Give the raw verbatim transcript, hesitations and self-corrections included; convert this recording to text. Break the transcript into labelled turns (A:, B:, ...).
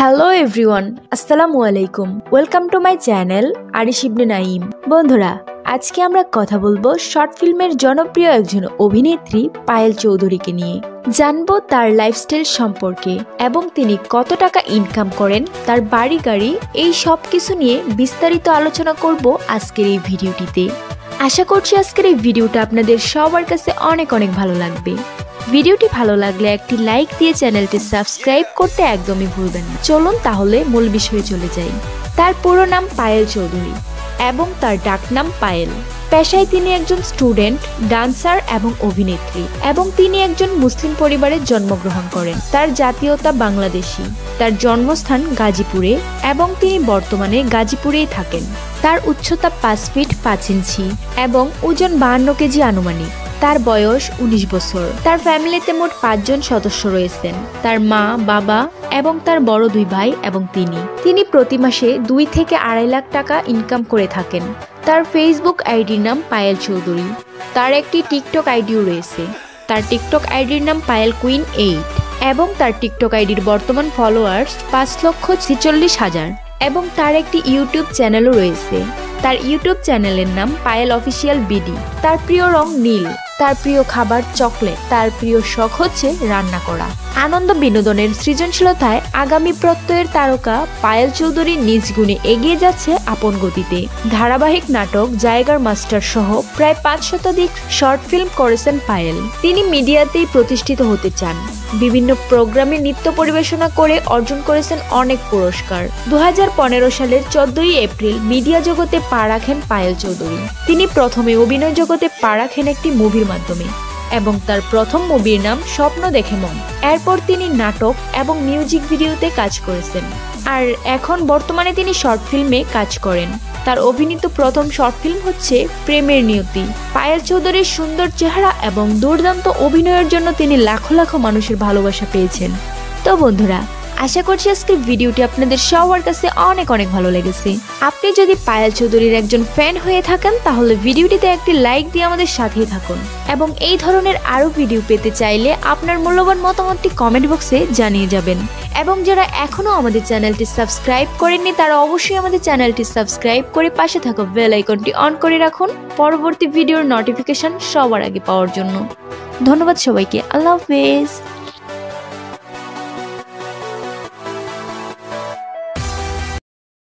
A: Hello everyone, আসসালামু আলাইকুম। Welcome to my channel Arish Ibne Naim. বন্ধুরা, আজকে আমরা কথা বলবো শর্ট ফিল্মের জনপ্রিয় একজন অভিনেত্রী পায়েল চৌধুরীকে নিয়ে। জানবো তার লাইফস্টাইল সম্পর্কে এবং তিনি কত টাকা ইনকাম করেন, তার বাড়ি গাড়ি, এই সব কিছু নিয়ে বিস্তারিত আলোচনা করব আজকের এই ভিডিওটিতে। আশা করছি আজকের এই ভিডিওটা আপনাদের সবার কাছে অনেক অনেক ভালো লাগবে। ভিডিওটি ভালো লাগলে একটি লাইক দিয়ে চ্যানেলটি সাবস্ক্রাইব করতে একদমই ভুলবেন না। চলুন তাহলে মূল বিষয়ে চলে যাই। তার পুরো নাম পায়েল চৌধুরী এবং তার ডাকনাম পায়েল। পেশায় তিনি একজন স্টুডেন্ট, ডান্সার এবং অভিনেত্রী এবং তিনি একজন মুসলিম পরিবারে জন্মগ্রহণ করেন। তার জাতীয়তা বাংলাদেশী। তার জন্মস্থান গাজীপুরে এবং তিনি বর্তমানে গাজীপুরেই থাকেন। তার উচ্চতা পাঁচ ফিট পাঁচ ইঞ্চি এবং ওজন বাহান্ন কেজি আনুমানিক। তার বয়স উনিশ বছর। তার ফ্যামিলিতে মোট পাঁচজন সদস্য রয়েছেন, তার মা, বাবা এবং তার বড় দুই ভাই এবং তিনি। তিনি প্রতি মাসে দুই থেকে আড়াই লাখ টাকা ইনকাম করে থাকেন। তার ফেসবুক আইডির নাম পায়েল চৌধুরী। তার একটি টিকটক আইডিও রয়েছে। তার টিকটক আইডির নাম পায়েল কুইন এইট এবং তার টিকটক আইডির বর্তমান ফলোয়ার্স পাঁচ লক্ষ ছেচল্লিশ হাজার এবং তার একটি ইউটিউব চ্যানেলও রয়েছে। তার ইউটিউব চ্যানেলের নাম পায়েল অফিসিয়াল বিডি। তার প্রিয় রং নীল। তার প্রিয় খাবার চকলেট। তার প্রিয় শখ হচ্ছে রান্না করা। আনন্দ বিনোদনের সৃজনশীলতায় আগামী প্রত্যয়ের তারকা পায়েল চৌধুরী নিজ গুণে এগিয়ে যাচ্ছে আপন গতিতে। ধারাবাহিক নাটক, জায়গার মাস্টার সহ প্রায় পাঁচ শতাধিক শর্ট ফিল্ম করেছেন পায়েল। তিনি মিডিয়াতেই প্রতিষ্ঠিত হতে চান। বিভিন্ন প্রোগ্রামে নৃত্য পরিবেশনা করে অর্জন করেছেন অনেক পুরস্কার। দু হাজার পনেরো সালের চোদ্দই এপ্রিল মিডিয়া জগতে পা রাখেন পায়েল চৌধুরী। তিনি প্রথমে অভিনয় জগতে পা রাখেন একটি মুভির মাধ্যমে এবং তার প্রথম মুভির নাম স্বপ্ন দেখে মন। এরপর তিনি নাটক এবং মিউজিক ভিডিওতে কাজ করেছেন আর এখন বর্তমানে তিনি শর্ট ফিল্মে কাজ করেন। তার অভিনীত প্রথম শর্ট ফিল্ম হচ্ছে প্রেমের নিয়তি। পায়েল চৌধুরীর সুন্দর চেহারা এবং দুর্দান্ত অভিনয়ের জন্য তিনি লাখো লাখো মানুষের ভালোবাসা পেয়েছেন। তো বন্ধুরা, আশা করছি আজকের ভিডিওটি আপনাদের সবার কাছে অনেক অনেক ভালো লেগেছে। আপনি যদি পায়েল চৌধুরীর একজন ফ্যান হয়ে থাকেন তাহলে ভিডিওটিতে একটি লাইক দিয়ে আমাদের সাথেই থাকুন এবং এই ধরনের আরও ভিডিও পেতে চাইলে আপনার মূল্যবান মতামতটি কমেন্ট বক্সে জানিয়ে যাবেন। এবং যারা এখনও আমাদের চ্যানেলটি সাবস্ক্রাইব করেননি তারা অবশ্যই আমাদের চ্যানেলটি সাবস্ক্রাইব করে পাশে থাকা বেল আইকনটি অন করে রাখুন পরবর্তী ভিডিওর নোটিফিকেশন সবার আগে পাওয়ার জন্য। ধন্যবাদ সবাইকে। আল্লাহ হাফেজ।